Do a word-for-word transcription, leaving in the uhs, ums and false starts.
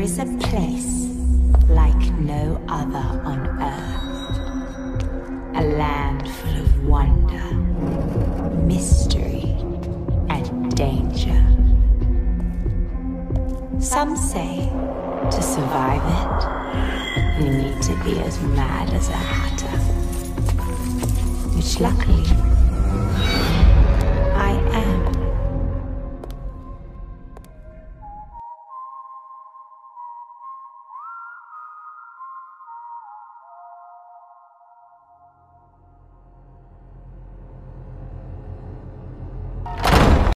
is a place like no other on Earth. A land full of wonder, mystery, and danger. Some say to survive it, you need to be as mad as a hatter. Which luckily,